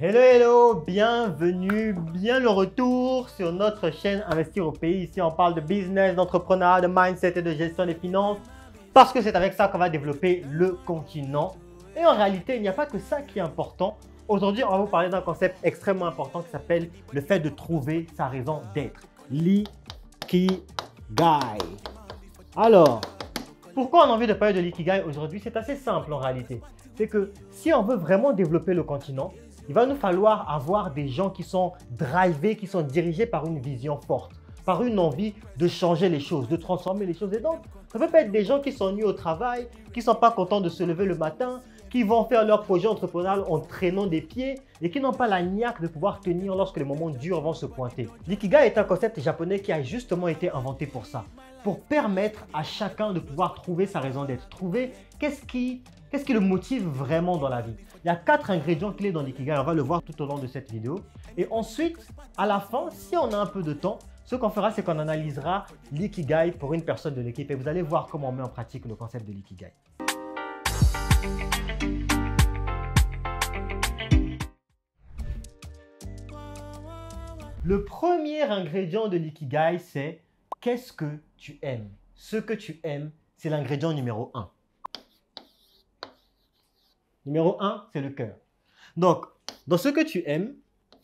Hello, hello, bienvenue, bien le retour sur notre chaîne Investir au pays. Ici, on parle de business, d'entrepreneuriat, de mindset et de gestion des finances parce que c'est avec ça qu'on va développer le continent. Et en réalité, il n'y a pas que ça qui est important. Aujourd'hui, on va vous parler d'un concept extrêmement important qui s'appelle le fait de trouver sa raison d'être. L'ikigai. Alors, pourquoi on a envie de parler de l'ikigai aujourd'hui? C'est assez simple en réalité. C'est que si on veut vraiment développer le continent, il va nous falloir avoir des gens qui sont drivés, qui sont dirigés par une vision forte, par une envie de changer les choses, de transformer les choses. Et donc, ça ne peut pas être des gens qui s'ennuient au travail, qui ne sont pas contents de se lever le matin, qui vont faire leur projet entrepreneurial en traînant des pieds et qui n'ont pas la niaque de pouvoir tenir lorsque les moments durs vont se pointer. L'ikigai est un concept japonais qui a justement été inventé pour ça, pour permettre à chacun de pouvoir trouver sa raison d'être, trouver qu'est-ce qui le motive vraiment dans la vie. Il y a 4 ingrédients clés dans l'ikigai, on va le voir tout au long de cette vidéo. Et ensuite, à la fin, si on a un peu de temps, ce qu'on fera, c'est qu'on analysera l'ikigai pour une personne de l'équipe et vous allez voir comment on met en pratique le concept de l'ikigai. Le premier ingrédient de l'ikigai, c'est qu'est-ce que tu aimes? Ce que tu aimes, c'est l'ingrédient numéro 1. Numéro 1, c'est le cœur. Donc, dans ce que tu aimes,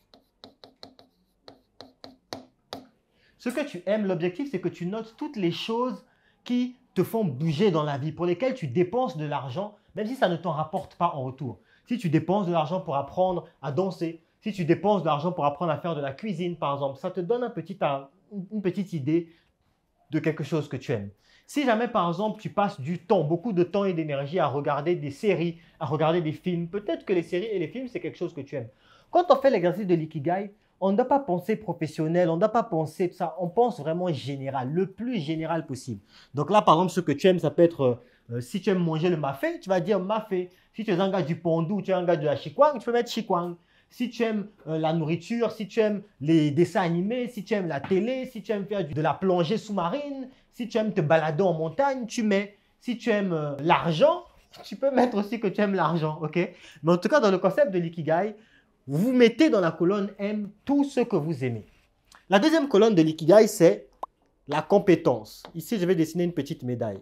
l'objectif, c'est que tu notes toutes les choses qui te font bouger dans la vie, pour lesquelles tu dépenses de l'argent, même si ça ne t'en rapporte pas en retour. Si tu dépenses de l'argent pour apprendre à danser, si tu dépenses de l'argent pour apprendre à faire de la cuisine, par exemple, ça te donne une petite idée de quelque chose que tu aimes. Si jamais, par exemple, tu passes du temps, beaucoup de temps et d'énergie à regarder des séries, à regarder des films, peut-être que les séries et les films, c'est quelque chose que tu aimes. Quand on fait l'exercice de l'ikigai, on ne doit pas penser professionnel, on ne doit pas penser ça, on pense vraiment général, le plus général possible. Donc là, par exemple, ce que tu aimes, ça peut être, si tu aimes manger le mafé, tu vas dire mafé. Si tu es un gars du Pondou, tu es un gars de la Chikwang, tu peux mettre Chikwang. Si tu aimes la nourriture, si tu aimes les dessins animés, si tu aimes la télé, si tu aimes faire de la plongée sous-marine, si tu aimes te balader en montagne, tu mets. Si tu aimes l'argent, tu peux mettre aussi que tu aimes l'argent, ok? Mais en tout cas, dans le concept de l'ikigai, vous mettez dans la colonne aime tout ce que vous aimez. La deuxième colonne de l'ikigai, c'est la compétence. Ici, je vais dessiner une petite médaille.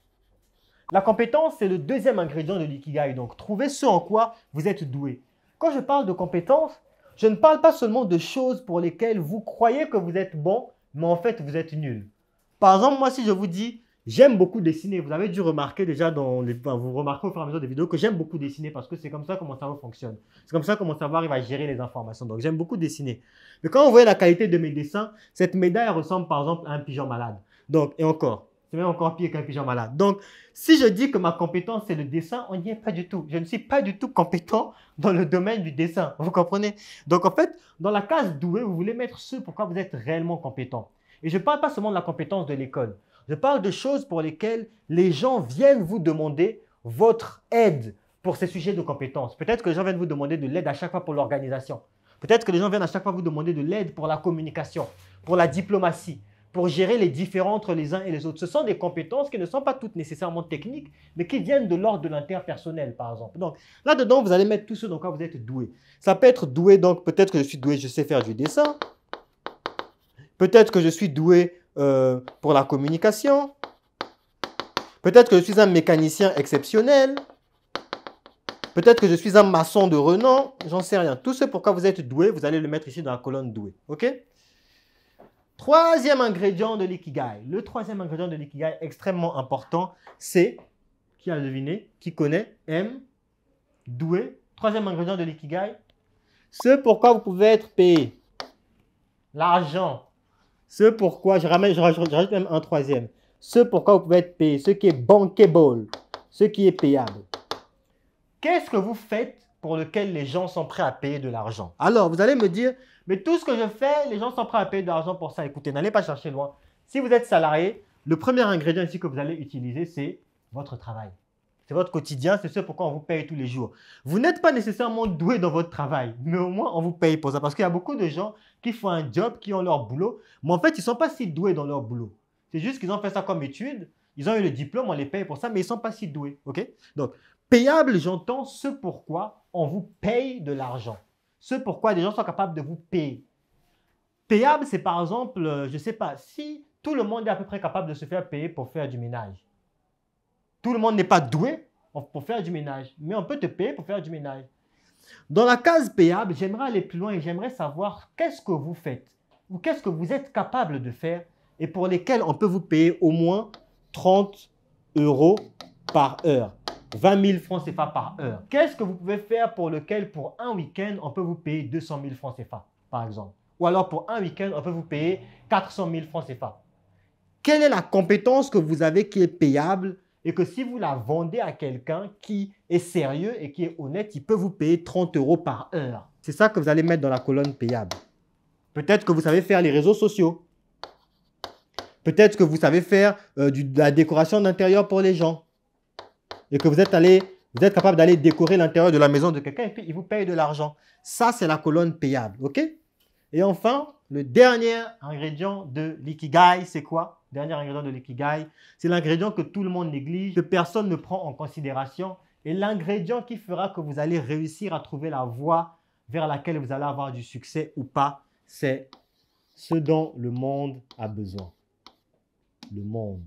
La compétence, c'est le deuxième ingrédient de l'ikigai. Donc, trouvez ce en quoi vous êtes doué. Quand je parle de compétences, je ne parle pas seulement de choses pour lesquelles vous croyez que vous êtes bon, mais en fait, vous êtes nul. Par exemple, moi, si je vous dis, j'aime beaucoup dessiner, vous avez dû remarquer déjà, vous remarquez au fur et à mesure des vidéos que j'aime beaucoup dessiner parce que c'est comme ça que mon cerveau fonctionne. C'est comme ça que mon cerveau arrive à gérer les informations. Donc, j'aime beaucoup dessiner. Mais quand vous voyez la qualité de mes dessins, cette médaille ressemble par exemple à un pigeon malade. Donc, et encore. C'est même encore pire qu'un pigeon malade. Donc, si je dis que ma compétence, c'est le dessin, on n'y est pas du tout. Je ne suis pas du tout compétent dans le domaine du dessin. Vous comprenez? Donc, en fait, dans la case doué, vous voulez mettre ce pourquoi vous êtes réellement compétent. Et je ne parle pas seulement de la compétence de l'école. Je parle de choses pour lesquelles les gens viennent vous demander votre aide pour ces sujets de compétences. Peut-être que les gens viennent vous demander de l'aide à chaque fois pour l'organisation. Peut-être que les gens viennent à chaque fois vous demander de l'aide pour la communication, pour la diplomatie, pour gérer les différends entre les uns et les autres. Ce sont des compétences qui ne sont pas toutes nécessairement techniques, mais qui viennent de l'ordre de l'interpersonnel, par exemple. Donc, là-dedans, vous allez mettre tout ce dans quoi vous êtes doué. Ça peut être doué, donc peut-être que je suis doué, je sais faire du dessin. Peut-être que je suis doué pour la communication. Peut-être que je suis un mécanicien exceptionnel. Peut-être que je suis un maçon de renom. J'en sais rien. Tout ce pourquoi vous êtes doué, vous allez le mettre ici dans la colonne doué. OK? Troisième ingrédient de l'ikigai. Le troisième ingrédient de l'ikigai extrêmement important, c'est, qui a deviné, qui connaît, aime, doué. Troisième ingrédient de l'ikigai, ce pourquoi vous pouvez être payé. L'argent. Ce pourquoi, je rajoute même un troisième. Ce pourquoi vous pouvez être payé, ce qui est bankable, ce qui est payable. Qu'est-ce que vous faites pour lequel les gens sont prêts à payer de l'argent? Alors, vous allez me dire, mais tout ce que je fais, les gens sont prêts à payer de l'argent pour ça. Écoutez, n'allez pas chercher loin. Si vous êtes salarié, le premier ingrédient ici que vous allez utiliser, c'est votre travail. C'est votre quotidien, c'est ce pourquoi on vous paye tous les jours. Vous n'êtes pas nécessairement doué dans votre travail, mais au moins on vous paye pour ça. Parce qu'il y a beaucoup de gens qui font un job, qui ont leur boulot, mais en fait, ils ne sont pas si doués dans leur boulot. C'est juste qu'ils ont fait ça comme étude, ils ont eu le diplôme, on les paye pour ça, mais ils ne sont pas si doués. OK? Donc, payable, j'entends ce pourquoi on vous paye de l'argent. ce pourquoi des gens sont capables de vous payer. Payable, c'est par exemple, je ne sais pas, si tout le monde est à peu près capable de se faire payer pour faire du ménage. Tout le monde n'est pas doué pour faire du ménage, mais on peut te payer pour faire du ménage. Dans la case payable, j'aimerais aller plus loin et j'aimerais savoir qu'est-ce que vous faites ou qu'est-ce que vous êtes capable de faire et pour lesquels on peut vous payer au moins 30 € par heure. 20 000 francs CFA par heure. Qu'est-ce que vous pouvez faire pour lequel, pour un week-end, on peut vous payer 200 000 francs CFA, par exemple? Ou alors, pour un week-end, on peut vous payer 400 000 francs CFA. Quelle est la compétence que vous avez qui est payable et que si vous la vendez à quelqu'un qui est sérieux et qui est honnête, il peut vous payer 30 € par heure? C'est ça que vous allez mettre dans la colonne payable. Peut-être que vous savez faire les réseaux sociaux. Peut-être que vous savez faire de la décoration d'intérieur pour les gens. Et que vous êtes capable d'aller décorer l'intérieur de la maison de quelqu'un et puis il vous paye de l'argent. Ça, c'est la colonne payable. OK? Et enfin, le dernier ingrédient de l'ikigai, c'est quoi? Le dernier ingrédient de l'ikigai, c'est l'ingrédient que tout le monde néglige, que personne ne prend en considération. Et l'ingrédient qui fera que vous allez réussir à trouver la voie vers laquelle vous allez avoir du succès ou pas, c'est ce dont le monde a besoin. Le monde.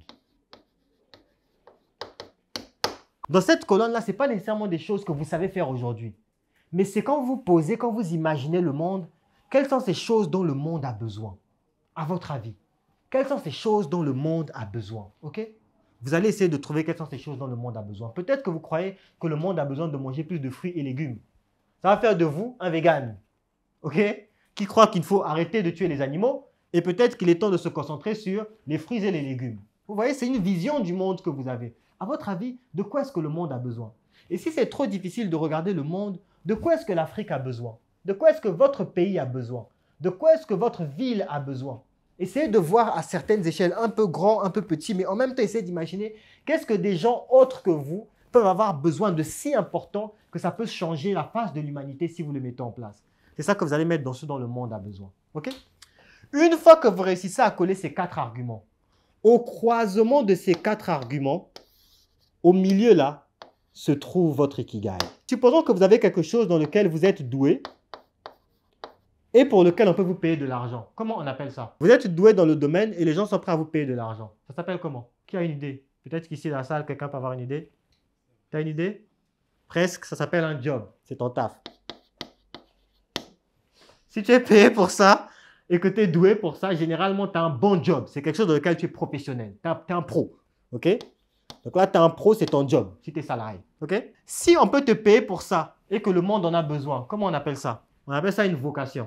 Dans cette colonne-là, ce n'est pas nécessairement des choses que vous savez faire aujourd'hui. Mais c'est quand vous posez, quand vous imaginez le monde, quelles sont ces choses dont le monde a besoin, à votre avis? Quelles sont ces choses dont le monde a besoin? OK? Vous allez essayer de trouver quelles sont ces choses dont le monde a besoin. Peut-être que vous croyez que le monde a besoin de manger plus de fruits et légumes. Ça va faire de vous un vegan. OK? Qui croit qu'il faut arrêter de tuer les animaux et peut-être qu'il est temps de se concentrer sur les fruits et les légumes. Vous voyez, c'est une vision du monde que vous avez. À votre avis, de quoi est-ce que le monde a besoin? Et si c'est trop difficile de regarder le monde, de quoi est-ce que l'Afrique a besoin? De quoi est-ce que votre pays a besoin? De quoi est-ce que votre ville a besoin? Essayez de voir à certaines échelles, un peu grand, un peu petit, mais en même temps, essayez d'imaginer qu'est-ce que des gens autres que vous peuvent avoir besoin de si important que ça peut changer la face de l'humanité si vous le mettez en place. C'est ça que vous allez mettre dans ce dont le monde a besoin. OK? Une fois que vous réussissez à coller ces 4 arguments, au croisement de ces 4 arguments, au milieu là, se trouve votre ikigai. Supposons que vous avez quelque chose dans lequel vous êtes doué et pour lequel on peut vous payer de l'argent. Comment on appelle ça? Vous êtes doué dans le domaine et les gens sont prêts à vous payer de l'argent. Ça s'appelle comment? Qui a une idée? Peut-être qu'ici dans la salle, quelqu'un peut avoir une idée. Tu as une idée? Presque, ça s'appelle un job. C'est ton taf. Si tu es payé pour ça et que tu es doué pour ça, généralement, tu as un bon job. C'est quelque chose dans lequel tu es professionnel. Tu es un pro. OK? Donc là, tu es un pro, c'est ton job, si tu es salarié. OK? Si on peut te payer pour ça et que le monde en a besoin, comment on appelle ça? On appelle ça une vocation.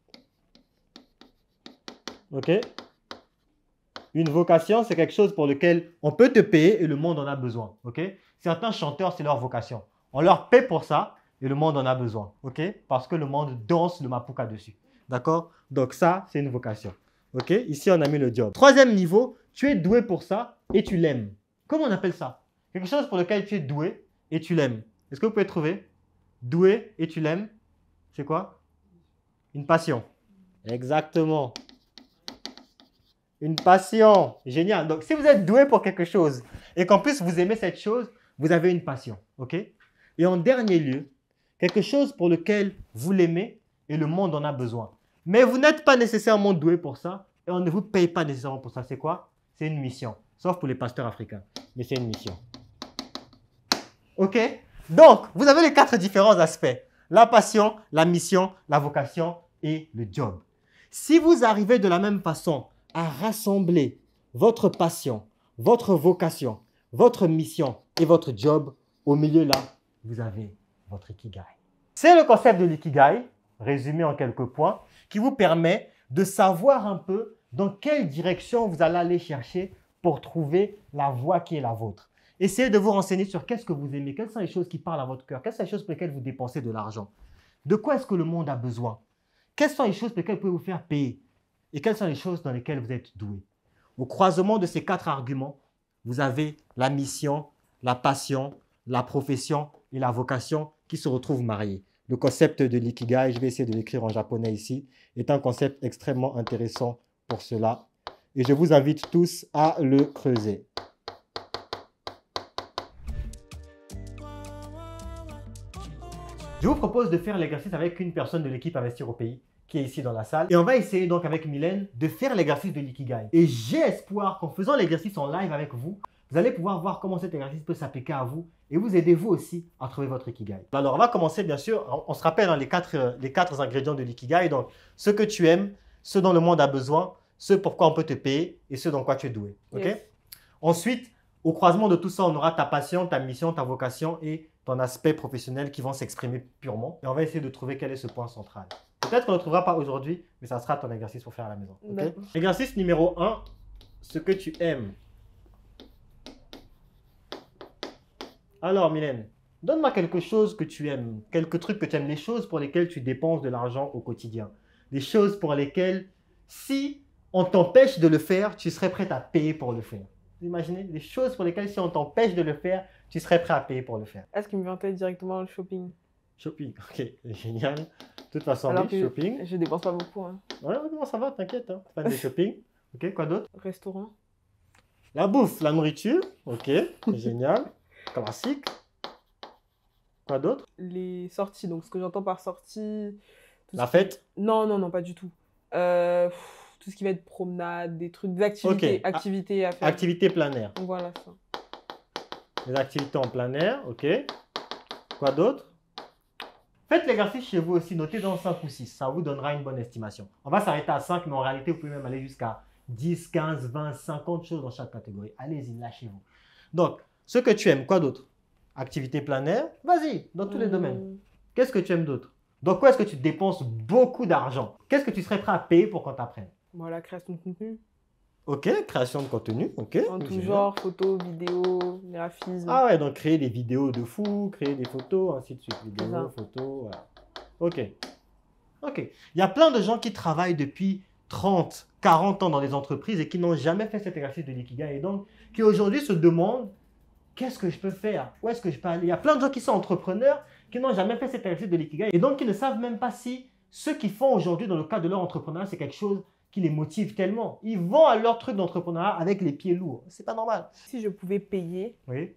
OK? Une vocation, c'est quelque chose pour lequel on peut te payer et le monde en a besoin. OK? Certains chanteurs, c'est leur vocation. On leur paie pour ça et le monde en a besoin. OK? Parce que le monde danse le mapuka dessus. D'accord? Donc ça, c'est une vocation. OK? Ici, on a mis le job. Troisième niveau, tu es doué pour ça et tu l'aimes. Comment on appelle ça? Quelque chose pour lequel tu es doué et tu l'aimes. Est-ce que vous pouvez trouver? Doué et tu l'aimes, c'est quoi? Une passion. Exactement. Une passion. Génial. Donc, si vous êtes doué pour quelque chose et qu'en plus vous aimez cette chose, vous avez une passion. OK? Et en dernier lieu, quelque chose pour lequel vous l'aimez et le monde en a besoin. Mais vous n'êtes pas nécessairement doué pour ça et on ne vous paye pas nécessairement pour ça. C'est quoi? C'est une mission. Sauf pour les pasteurs africains. Mais c'est une mission. OK? Donc, vous avez les 4 différents aspects. La passion, la mission, la vocation et le job. Si vous arrivez de la même façon à rassembler votre passion, votre vocation, votre mission et votre job, au milieu là, vous avez votre ikigai. C'est le concept de l'ikigai, résumé en quelques points, qui vous permet de savoir un peu dans quelle direction vous allez aller chercher pour trouver la voie qui est la vôtre. Essayez de vous renseigner sur qu'est-ce que vous aimez, quelles sont les choses qui parlent à votre cœur, quelles sont les choses pour lesquelles vous dépensez de l'argent. De quoi est-ce que le monde a besoin? Quelles sont les choses pour lesquelles vous pouvez vous faire payer? Et quelles sont les choses dans lesquelles vous êtes doué? Au croisement de ces 4 arguments, vous avez la mission, la passion, la profession et la vocation qui se retrouvent mariées. Le concept de l'ikigai, je vais essayer de l'écrire en japonais ici, est un concept extrêmement intéressant pour cela. Et je vous invite tous à le creuser. Je vous propose de faire l'exercice avec une personne de l'équipe Investir au pays qui est ici dans la salle. Et on va essayer donc avec Mylène de faire l'exercice de l'ikigai. Et j'ai espoir qu'en faisant l'exercice en live avec vous, vous allez pouvoir voir comment cet exercice peut s'appliquer à vous et vous aider vous aussi à trouver votre ikigai. Alors on va commencer bien sûr, on se rappelle les quatre ingrédients de l'ikigai. Donc ce que tu aimes, ce dont le monde a besoin, ce pourquoi on peut te payer et ce dans quoi tu es doué. Ok? Yes. Ensuite, au croisement de tout ça, on aura ta passion, ta mission, ta vocation et ton aspect professionnel qui vont s'exprimer purement. Et on va essayer de trouver quel est ce point central. Peut-être qu'on ne le trouvera pas aujourd'hui, mais ça sera ton exercice pour faire à la maison. Okay? Exercice numéro 1, ce que tu aimes. Alors, Mylène, donne-moi quelque chose que tu aimes, quelques trucs que tu aimes, les choses pour lesquelles tu dépenses de l'argent au quotidien. Des choses pour lesquelles, si on t'empêche de le faire, tu serais prête à payer pour le faire. Vous imaginez? Des choses pour lesquelles, si on t'empêche de le faire, tu serais prêt à payer pour le faire. Est-ce qu'il me vient en tête directement le shopping? Shopping, ok, génial. De toute façon, Alors oui, que shopping. je dépense pas beaucoup. Hein. Ouais, non, ça va, t'inquiète. Hein. Fan de shopping. Ok, quoi d'autre? Restaurant. La bouffe, la nourriture. Ok, génial. Classique. Quoi d'autre? Les sorties, donc ce que j'entends par sortie. La fête? Non, pas du tout. Tout ce qui va être promenade, des trucs, des activités, Ok. activités à faire. Activité plein air. Donc voilà ça. Les activités en plein air, ok. Quoi d'autre? Faites l'exercice chez vous aussi, notez dans 5 ou 6, ça vous donnera une bonne estimation. On va s'arrêter à 5, mais en réalité, vous pouvez même aller jusqu'à 10, 15, 20, 50 choses dans chaque catégorie. Allez-y, lâchez-vous. Donc, ce que tu aimes, quoi d'autre? Activité plein air, vas-y, dans tous les domaines. Qu'est-ce que tu aimes d'autre? Dans quoi est-ce que tu dépenses beaucoup d'argent? Qu'est-ce que tu serais prêt à payer pour qu'on t'apprenne? Voilà, création de contenu. Ok, création de contenu, ok. En tout genre, photos, vidéos, graphisme. Ah ouais, donc créer des vidéos de fou, créer des photos, ainsi de suite. Vidéos, photos, voilà. Ok. Ok. Il y a plein de gens qui travaillent depuis 30, 40 ans dans des entreprises et qui n'ont jamais fait cet exercice de l'ikigai et donc qui aujourd'hui se demandent qu'est-ce que je peux faire? Où est-ce que je peux aller? Il y a plein de gens qui sont entrepreneurs qui n'ont jamais fait cet exercice de l'ikigai et donc qui ne savent même pas si ce qu'ils font aujourd'hui dans le cadre de leur entrepreneuriat, c'est quelque chose qui les motive tellement. Ils vont à leur truc d'entrepreneuriat avec les pieds lourds. C'est pas normal. Si je pouvais payer, Oui.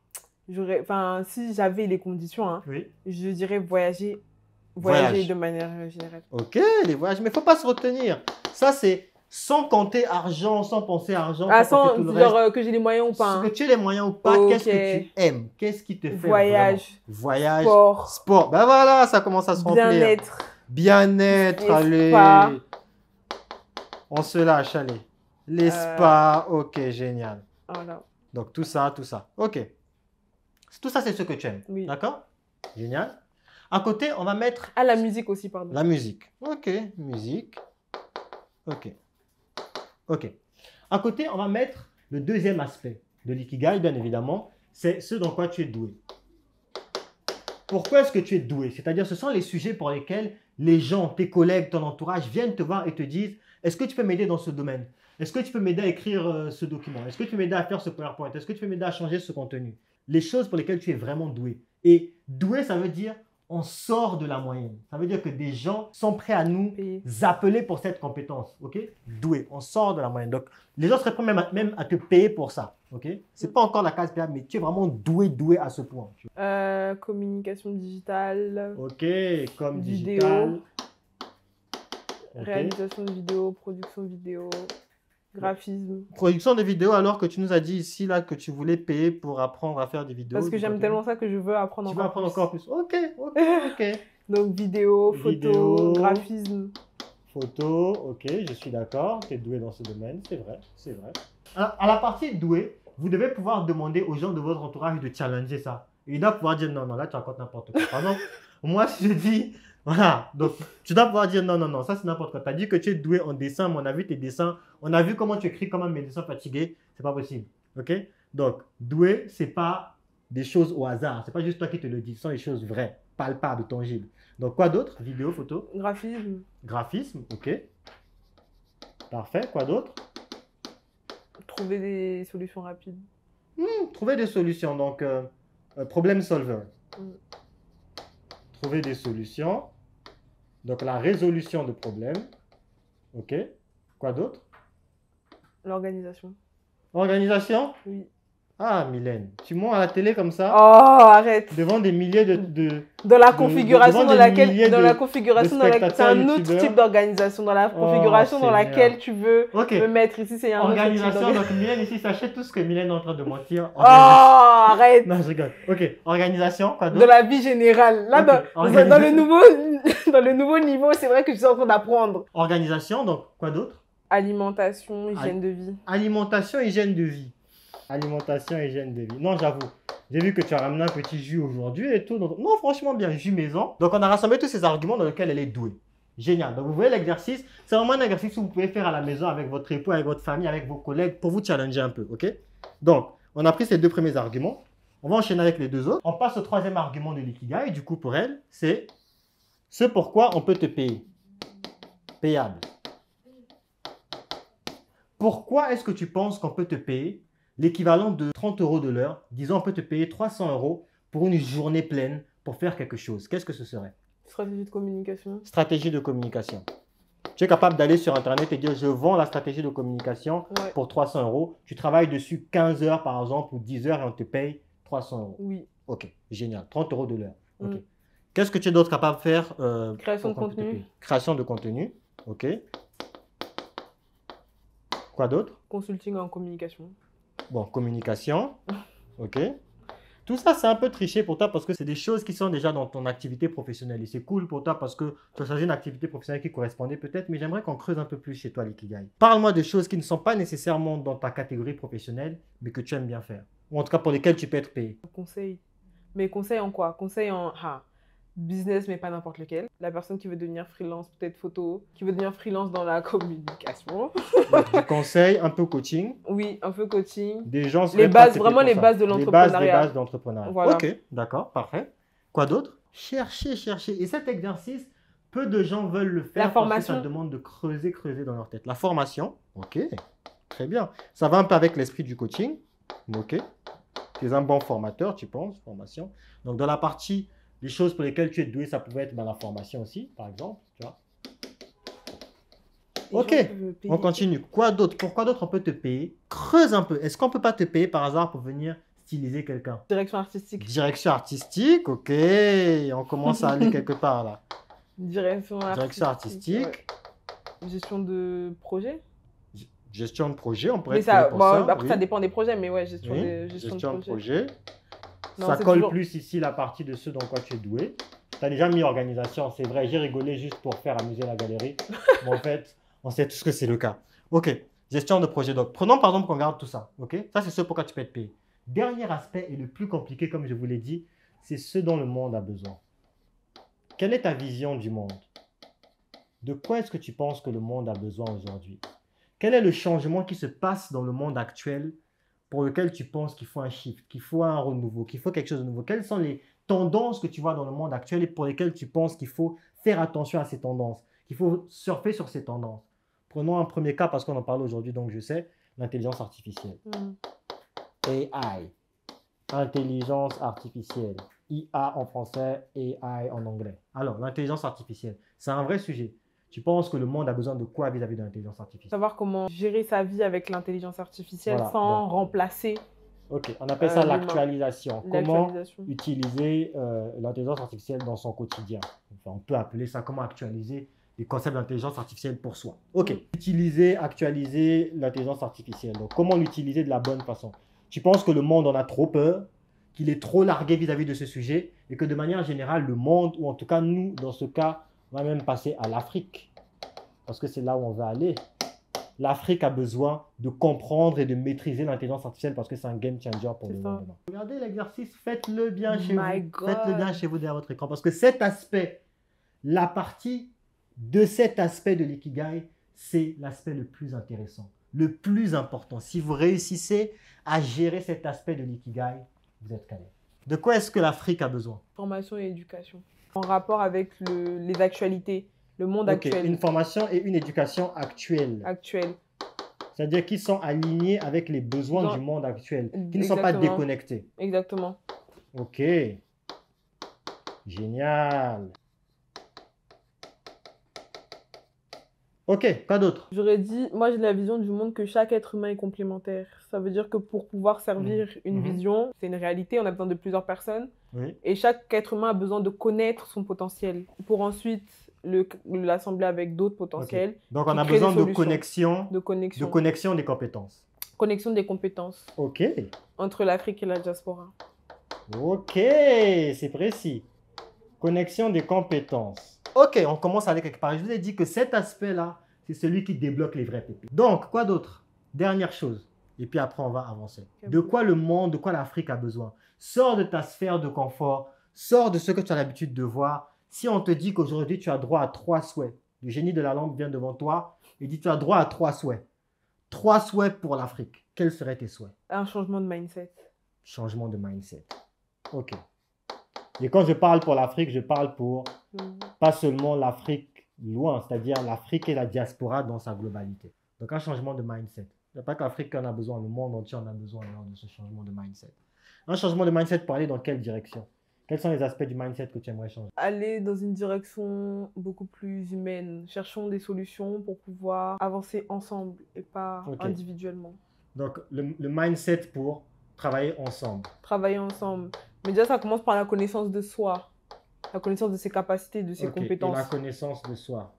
Si j'avais les conditions, hein, Oui. je dirais voyager Voyage. de manière générale. Ok, les voyages, mais il ne faut pas se retenir. Ça, c'est sans compter argent, sans penser argent, Ah, sans penser sans tout le genre reste. que j'ai les moyens ou pas. Que Hein. tu aies les moyens ou pas, Ok. qu'est-ce que tu aimes? Qu'est-ce qui te fait Voyage. vraiment? Voyage. Sport. Sport. Ben voilà, ça commence à se remplir. Bien-être. Bien-être, Les allez. spas. On se lâche, allez. Les spas, ok, génial. Voilà. Donc tout ça, tout ça. Ok. Tout ça, c'est ce que tu aimes. Oui. D'accord? Génial. À côté, on va mettre Ah, la musique aussi, pardon. la musique. Ok, musique. Ok. Ok. À côté, on va mettre le deuxième aspect de l'ikigai, bien évidemment. C'est ce dans quoi tu es doué. Pourquoi est-ce que tu es doué? C'est-à-dire, ce sont les sujets pour lesquels les gens, tes collègues, ton entourage viennent te voir et te disent « Est-ce que tu peux m'aider dans ce domaine? Est-ce que tu peux m'aider à écrire ce document? Est-ce que tu peux m'aider à faire ce PowerPoint? Est-ce que tu peux m'aider à changer ce contenu ?» Les choses pour lesquelles tu es vraiment doué. Et doué, ça veut dire on sort de la moyenne. Ça veut dire que des gens sont prêts à nous appeler pour cette compétence. Ok? Doué, on sort de la moyenne. Donc, les gens seraient prêts même à te payer pour ça. Ok? Ce n'est pas encore la case payable, mais tu es vraiment doué à ce point. Communication digitale. Ok, comme Vidéo. digital. Okay. Réalisation de vidéo, production de vidéo, graphisme. Production de vidéos, alors que tu nous as dit ici là que tu voulais payer pour apprendre à faire des vidéos. Parce que j'aime tellement ça que je veux apprendre encore plus. Tu veux apprendre encore plus. Ok. Donc vidéo, photo, graphisme. Photo, ok, je suis d'accord. Tu es doué dans ce domaine, c'est vrai, c'est vrai. À la partie doué, vous devez pouvoir demander aux gens de votre entourage de challenger ça. Et ils doivent pouvoir dire non, là tu racontes n'importe quoi. Par exemple, moi si je dis, voilà, donc tu dois pouvoir dire non, ça c'est n'importe quoi. Tu as dit que tu es doué en dessin, mais on a vu tes dessins, on a vu comment tu écris comme un médecin fatigué, c'est pas possible. Ok? Donc, doué, c'est pas des choses au hasard, c'est pas juste toi qui te le dis, ce sont des choses vraies, palpables, tangibles. Donc, quoi d'autre? Vidéo, photo? Graphisme. Graphisme, ok. Parfait, quoi d'autre? Trouver des solutions rapides. Trouver des solutions, donc problem solver. Trouver des solutions, donc la résolution de problèmes. Ok. Quoi d'autre? L'organisation. Organisation? Oui. Ah, Mylène, tu montes à la télé comme Oh, ça, arrête. devant des milliers Dans la configuration devant dans des milliers laquelle, c'est spectateurs un autre type youtubeurs. d'organisation. Dans la Oh, configuration dans laquelle Seigneur. tu veux Ok, me mettre ici, c'est un autre type organisation. d'organisation. Donc, Mylène ici, sachez tout ce que Mylène est en train de mentir. Oh, Organisation. arrête. Non, je rigole. Ok, organisation, quoi De d'autre? la vie générale. Là, Ok, dans le organisation. dans le nouveau niveau, c'est vrai que je suis en train d'apprendre. Organisation, donc quoi d'autre? Alimentation, hygiène de vie. Alimentation, hygiène de vie. Alimentation, hygiène de vie. Non, j'avoue. J'ai vu que tu as ramené un petit jus aujourd'hui et tout. Donc, non, franchement, bien, jus maison. Donc, on a rassemblé tous ces arguments dans lesquels elle est douée. Génial. Donc, vous voyez l'exercice. C'est vraiment un exercice que vous pouvez faire à la maison avec votre époux, avec votre famille, avec vos collègues pour vous challenger un peu. OK? Donc, on a pris ces deux premiers arguments. On va enchaîner avec les deux autres. On passe au troisième argument de l'ikigai. Du coup, pour elle, c'est ce pourquoi on peut te payer. Payable. Pourquoi est-ce que tu penses qu'on peut te payer l'équivalent de 30 € de l'heure? Disons, on peut te payer 300 € pour une journée pleine pour faire quelque chose. Qu'est-ce que ce serait? Stratégie de communication. Stratégie de communication. Tu es capable d'aller sur Internet et dire, je vends la stratégie de communication Ouais. pour 300 €. Tu travailles dessus 15 heures par exemple ou 10 heures et on te paye 300 €. Oui. Ok, génial. 30 € de l'heure. Ok. Mm. Qu'est-ce que tu es d'autre capable de faire Création de pour qu'on te contenu. paye? Création de contenu. Ok. Quoi d'autre? Consulting en communication. Bon, communication. Ok. Tout ça, c'est un peu triché pour toi parce que c'est des choses qui sont déjà dans ton activité professionnelle. Et c'est cool pour toi parce que tu as choisi une activité professionnelle qui correspondait peut-être, mais j'aimerais qu'on creuse un peu plus chez toi, l'ikigai. Parle-moi de choses qui ne sont pas nécessairement dans ta catégorie professionnelle, mais que tu aimes bien faire. Ou en tout cas pour lesquelles tu peux être payé. Conseil. Mais conseil en quoi? Conseil en business, mais pas n'importe lequel. La personne qui veut devenir freelance, peut-être photo, qui veut devenir freelance dans la communication. Du conseil, un peu coaching. Oui, un peu coaching. Des gens Les bases, vraiment les bases de Les l'entrepreneuriat. bases d'entrepreneuriat. Voilà. Ok, d'accord, parfait. Quoi d'autre? Chercher, chercher. Et cet exercice, peu de gens veulent le faire La formation. parce que ça demande de creuser, creuser dans leur tête. La formation, ok, très bien. Ça va un peu avec l'esprit du coaching. Ok. Tu es un bon formateur, tu penses, formation. Donc, dans la partie, les choses pour lesquelles tu es doué, ça pouvait être la formation aussi, par exemple. Tu vois. Les Ok, gens peuvent payer. on continue. Quoi d'autre? Pourquoi d'autre on peut te payer? Creuse un peu. Est-ce qu'on peut pas te payer par hasard pour venir styliser quelqu'un? Direction artistique. Direction artistique, ok. On commence à aller quelque part là. Direction artistique. Ouais. Gestion de projet. Gestion de projet, on pourrait Mais te payer ça, pour bon, ça. après, Oui. ça dépend des projets, mais ouais, gestion Oui, de gestion de projet. projet. Non, Ça c'est colle toujours- plus ici la partie de ce dans quoi tu es doué. Tu as déjà mis organisation, c'est vrai. J'ai rigolé juste pour faire amuser la galerie. Mais en fait, on sait tous que c'est le cas. Ok, gestion de projet. Donc, prenons par exemple qu'on regarde tout ça. Ok, ça c'est ce pourquoi tu peux être payé. Dernier aspect et le plus compliqué, comme je vous l'ai dit, c'est ce dont le monde a besoin. Quelle est ta vision du monde? De quoi est-ce que tu penses que le monde a besoin aujourd'hui? Quel est le changement qui se passe dans le monde actuel pour lequel tu penses qu'il faut un shift, qu'il faut un renouveau, qu'il faut quelque chose de nouveau? Quelles sont les tendances que tu vois dans le monde actuel et pour lesquelles tu penses qu'il faut faire attention à ces tendances, qu'il faut surfer sur ces tendances? Prenons un premier cas parce qu'on en parle aujourd'hui, donc je sais, l'intelligence artificielle. AI, intelligence artificielle. IA en français, AI en anglais. Alors, l'intelligence artificielle, c'est un vrai sujet. Tu penses que le monde a besoin de quoi vis-à-vis de l'intelligence artificielle? Savoir comment gérer sa vie avec l'intelligence artificielle Voilà, sans donc. remplacer Ok, on appelle ça l'humain. l'actualisation. Comment L'actualisation. utiliser l'intelligence artificielle dans son quotidien? Enfin, on peut appeler ça comment actualiser les concepts d'intelligence artificielle pour soi. Ok, utiliser, actualiser l'intelligence artificielle. Donc, comment l'utiliser de la bonne façon? Tu penses que le monde en a trop peur, qu'il est trop largué vis-à-vis de ce sujet et que de manière générale, le monde, ou en tout cas nous, dans ce cas, on va même passer à l'Afrique parce que c'est là où on va aller. L'Afrique a besoin de comprendre et de maîtriser l'intelligence artificielle parce que c'est un game changer pour le C'est ça. monde demain. Regardez l'exercice, faites-le bien chez My vous. God. Faites-le bien chez vous derrière votre écran parce que cet aspect, la partie de cet aspect de l'ikigai, c'est l'aspect le plus intéressant, le plus important. Si vous réussissez à gérer cet aspect de l'ikigai, vous êtes calé. De quoi est-ce que l'Afrique a besoin? Formation et éducation. En rapport avec les actualités, le monde Ok, actuel. une formation et une éducation actuelle. C'est-à-dire qui sont alignés avec les besoins Non. du monde actuel, qui ne sont pas Exactement. déconnectés. Exactement. Ok. Génial. Ok, quoi d'autre? J'aurais dit, moi j'ai la vision du monde que chaque être humain est complémentaire. Ça veut dire que pour pouvoir servir une Mhm. vision, c'est une réalité, on a besoin de plusieurs personnes. Oui. Et chaque être humain a besoin de connaître son potentiel pour ensuite l'assembler avec d'autres Ok. potentiels Donc, on qui a créent des besoin solutions de de connexion. connexion des compétences. Connexion des compétences Ok. entre l'Afrique et la diaspora. Ok, c'est précis. Connexion des compétences. Ok, on commence à aller quelque part. Je vous ai dit que cet aspect-là, c'est celui qui débloque les vrais pépites. Donc, quoi d'autre? Dernière chose. Et puis après, on va avancer. De quoi le monde, de quoi l'Afrique a besoin? Sors de ta sphère de confort. Sors de ce que tu as l'habitude de voir. Si on te dit qu'aujourd'hui, tu as droit à 3 souhaits, le génie de la lampe vient devant toi et dit tu as droit à 3 souhaits. 3 souhaits pour l'Afrique. Quels seraient tes souhaits? Un changement de mindset. Changement de mindset. Ok. Et quand je parle pour l'Afrique, je parle pour pas seulement l'Afrique loin, c'est-à-dire l'Afrique et la diaspora dans sa globalité. Donc un changement de mindset. Il n'y a pas que l'Afrique en a besoin, le monde entier en a besoin de ce changement de mindset. Un changement de mindset pour aller dans quelle direction? Quels sont les aspects du mindset que tu aimerais changer? Aller dans une direction beaucoup plus humaine. Cherchons des solutions pour pouvoir avancer ensemble et pas individuellement. Donc le mindset pour travailler ensemble. Travailler ensemble. Mais déjà, ça commence par la connaissance de soi. La connaissance de ses capacités, de ses compétences. Et la connaissance de soi.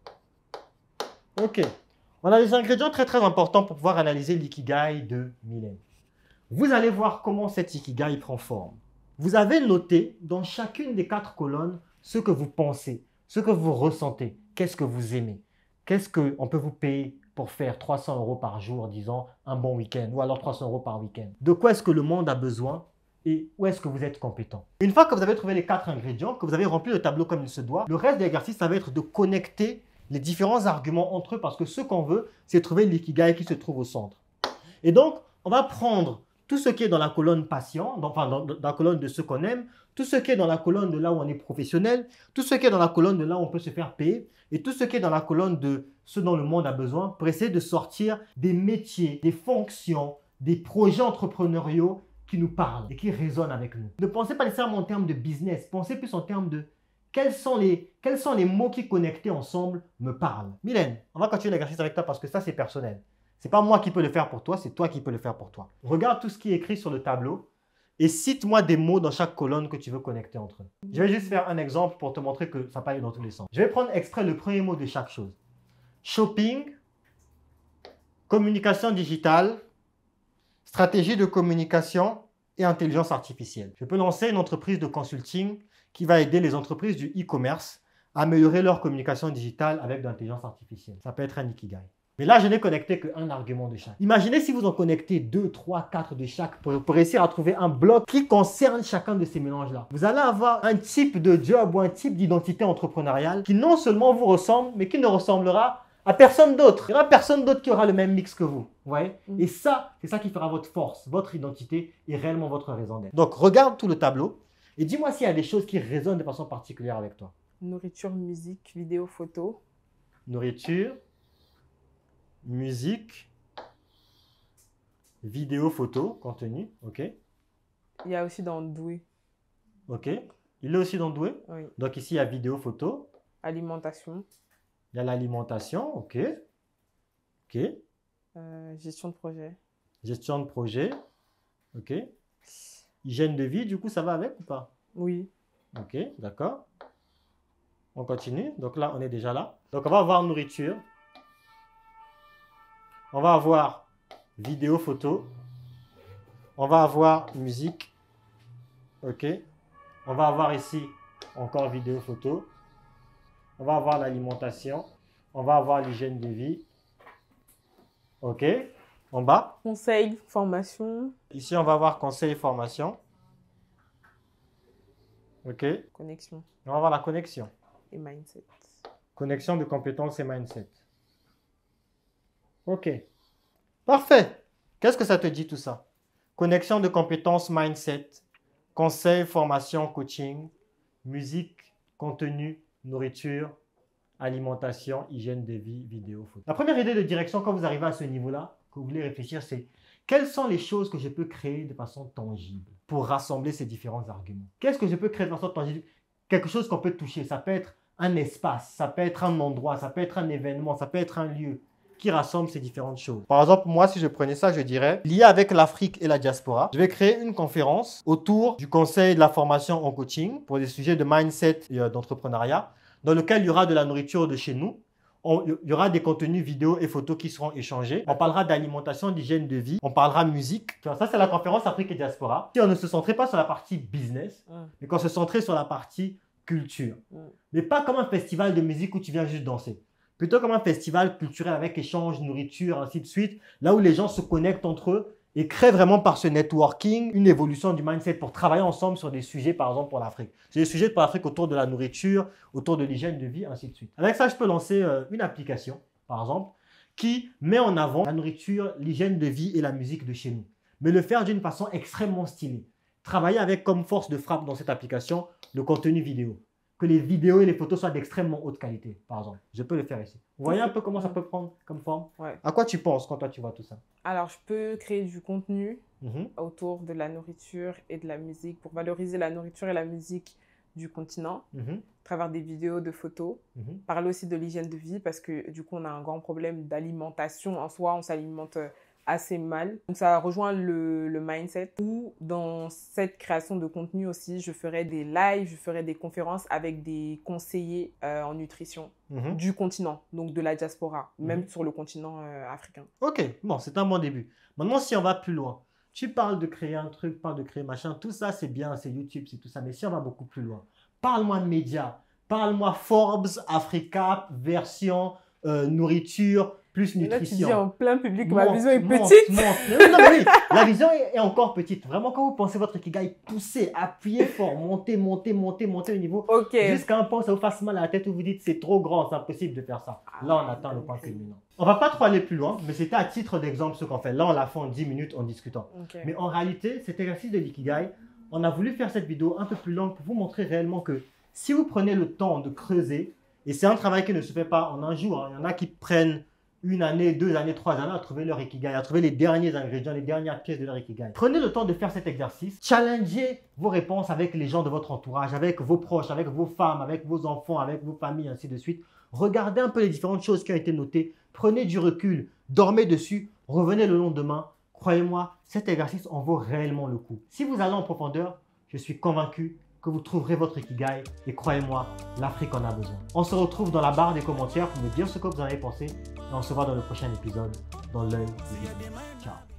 Ok. On a des ingrédients très très importants pour pouvoir analyser l'ikigai de Mylène. Vous allez voir comment cet ikigai prend forme. Vous avez noté dans chacune des 4 colonnes ce que vous pensez, ce que vous ressentez, qu'est-ce que vous aimez, qu'est-ce qu'on peut vous payer pour faire 300 € par jour, disons, un bon week-end, ou alors 300 € par week-end. De quoi est-ce que le monde a besoin et où est-ce que vous êtes compétent. Une fois que vous avez trouvé les 4 ingrédients, que vous avez rempli le tableau comme il se doit, le reste de l'exercice, ça va être de connecter les différents arguments entre eux parce que ce qu'on veut, c'est trouver l'ikigai qui se trouve au centre. Et donc, on va prendre tout ce qui est dans la colonne patient, enfin dans la colonne de ce qu'on aime, tout ce qui est dans la colonne de là où on est professionnel, tout ce qui est dans la colonne de là où on peut se faire payer, et tout ce qui est dans la colonne de ce dont le monde a besoin, pour essayer de sortir des métiers, des fonctions, des projets entrepreneuriaux qui nous parlent et qui résonnent avec nous. Ne pensez pas nécessairement en termes de business, pensez plus en termes de quels sont les mots qui connectés ensemble me parlent. Mylène, on va continuer l'exercice avec toi parce que ça c'est personnel. Ce n'est pas moi qui peux le faire pour toi, c'est toi qui peux le faire pour toi. Regarde tout ce qui est écrit sur le tableau et cite-moi des mots dans chaque colonne que tu veux connecter entre eux. Je vais juste faire un exemple pour te montrer que ça peut aller dans tous les sens. Je vais prendre extrait le premier mot de chaque chose. Shopping, communication digitale, stratégie de communication et intelligence artificielle. Je peux lancer une entreprise de consulting qui va aider les entreprises du e-commerce à améliorer leur communication digitale avec de l'intelligence artificielle. Ça peut être un ikigai. Mais là, je n'ai connecté qu'un argument de chaque. Imaginez si vous en connectez 2, 3, 4 de chaque pour réussir à trouver un bloc qui concerne chacun de ces mélanges-là. Vous allez avoir un type de job ou un type d'identité entrepreneuriale qui non seulement vous ressemble, mais qui ne ressemblera à personne d'autre. Il n'y aura personne d'autre qui aura le même mix que vous. Vous voyez? Et ça, c'est ça qui fera votre force, votre identité et réellement votre raison d'être. Donc, regarde tout le tableau et dis-moi s'il y a des choses qui résonnent de façon particulière avec toi. Nourriture, musique, vidéo, photo. Nourriture, musique, vidéo, photo, contenu, ok. Il y a aussi dans Doué. Ok. Il est aussi dans Doué? Oui. Donc ici, il y a vidéo, photo. Alimentation. Il y a l'alimentation, ok. Ok. Gestion de projet. Gestion de projet, ok. Hygiène de vie, du coup, ça va avec ou pas? Oui. Ok, d'accord. On continue. Donc là, on est déjà là. Donc on va avoir nourriture. On va avoir vidéo, photo. On va avoir musique. Ok. On va avoir ici encore vidéo, photo. On va avoir l'alimentation. On va avoir l'hygiène de vie. Ok. En bas. Conseil, formation. Ici, on va avoir conseil et formation. Ok. Connexion. On va avoir la connexion. Et mindset. Connexion de compétences et mindset. Ok. Parfait. Qu'est-ce que ça te dit tout ça? Connexion de compétences, mindset, conseil, formation, coaching, musique, contenu, nourriture, alimentation, hygiène de vie, vidéo, photo. La première idée de direction quand vous arrivez à ce niveau-là, que vous voulez réfléchir, c'est quelles sont les choses que je peux créer de façon tangible pour rassembler ces différents arguments? Qu'est-ce que je peux créer de façon tangible? Quelque chose qu'on peut toucher. Ça peut être un espace, ça peut être un endroit, ça peut être un événement, ça peut être un lieu qui rassemble ces différentes choses. Par exemple, moi, si je prenais ça, je dirais, lié avec l'Afrique et la diaspora, je vais créer une conférence autour du conseil de la formation en coaching pour des sujets de mindset et d'entrepreneuriat, dans lequel il y aura de la nourriture de chez nous. Il y aura des contenus vidéos et photos qui seront échangés. On parlera d'alimentation, d'hygiène de vie. On parlera musique. Ça, c'est la conférence Afrique et diaspora. Si on ne se centrait pas sur la partie business, mais qu'on se centrait sur la partie culture. Mais pas comme un festival de musique où tu viens juste danser. Plutôt comme un festival culturel avec échange, nourriture, ainsi de suite. Là où les gens se connectent entre eux et créent vraiment par ce networking une évolution du mindset pour travailler ensemble sur des sujets, par exemple, pour l'Afrique. J'ai des sujets pour l'Afrique autour de la nourriture, autour de l'hygiène de vie, ainsi de suite. Avec ça, je peux lancer une application, par exemple, qui met en avant la nourriture, l'hygiène de vie et la musique de chez nous. Mais le faire d'une façon extrêmement stylée. Travailler avec comme force de frappe dans cette application le contenu vidéo. Que les vidéos et les photos soient d'extrêmement haute qualité, par exemple. Je peux le faire ici. Vous voyez un peu comment ça peut prendre comme forme? Ouais. À quoi tu penses quand toi tu vois tout ça? Alors, je peux créer du contenu autour de la nourriture et de la musique pour valoriser la nourriture et la musique du continent à travers des vidéos, de photos. Parler aussi de l'hygiène de vie parce que du coup, on a un grand problème d'alimentation en soi. On s'alimente assez mal. Donc, ça rejoint le mindset où dans cette création de contenu aussi, je ferai des lives, je ferai des conférences avec des conseillers en nutrition du continent, donc de la diaspora, même sur le continent africain. Ok, bon, c'est un bon début. Maintenant, si on va plus loin, tu parles de créer un truc, parles de créer machin, tout ça c'est bien, c'est YouTube, c'est tout ça, mais si on va beaucoup plus loin, parle-moi de médias, parle-moi Forbes, Africa, version nourriture, plus nutrition. Là, tu dis en plein public, ma vision est petite. Non, mais oui, la vision est encore petite. Vraiment, quand vous pensez votre Ikigai, poussez, appuyez fort, montez au niveau. Jusqu'à un point, ça vous fasse mal à la tête où vous dites c'est trop grand, c'est impossible de faire ça. Là, on atteint le point culminant. On va pas trop aller plus loin, mais c'était à titre d'exemple ce qu'on fait. Là, on l'a fait en 10 minutes en discutant. Mais en réalité, cet exercice de l'Ikigai, on a voulu faire cette vidéo un peu plus longue pour vous montrer réellement que si vous prenez le temps de creuser, et c'est un travail qui ne se fait pas en un jour, il y en a qui prennent 1 année, 2 années, 3 années à trouver leur Ikigai, à trouver les derniers ingrédients, les dernières pièces de leur Ikigai. Prenez le temps de faire cet exercice. Challengez vos réponses avec les gens de votre entourage, avec vos proches, avec vos femmes, avec vos enfants, avec vos familles, ainsi de suite. Regardez un peu les différentes choses qui ont été notées. Prenez du recul, dormez dessus, revenez le lendemain. Croyez-moi, cet exercice en vaut réellement le coup. Si vous allez en profondeur, je suis convaincu que vous trouverez votre Ikigai et croyez-moi, l'Afrique en a besoin. On se retrouve dans la barre des commentaires pour me dire ce que vous en avez pensé et on se voit dans le prochain épisode dans l'œil du vidéo. Ciao.